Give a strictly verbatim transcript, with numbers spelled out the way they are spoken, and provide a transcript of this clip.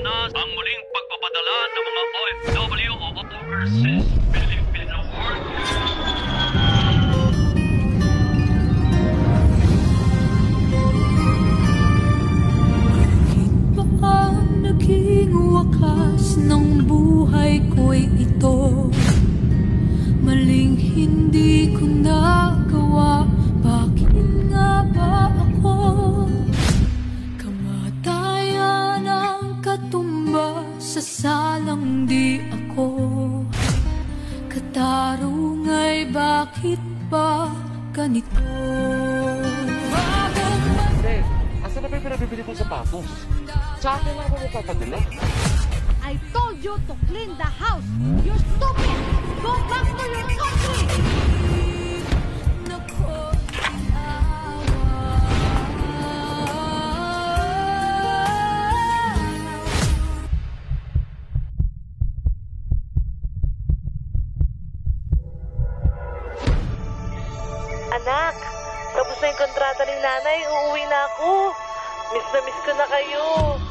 na ang muling pagpapadala ng mga O F W o Overseas Filipino Workers. Bakit ba ang naging wakas ng buhay ko'y ito? Maling hindi ko nagawa, bakit nga ba ako? Kamatayan ang katumba sa salang di ako. Katarungay, bakit ba ganito? Hindi, asan na ba yung pinabibili kong sapatos? Sa akin lang ako mapapadala. I told you to clean the house. You're stupid. Go back to your country. Nako, Anak, tapos na yung kontrata ni nanay, uuwi na ako. Miss na miss ko na kayo.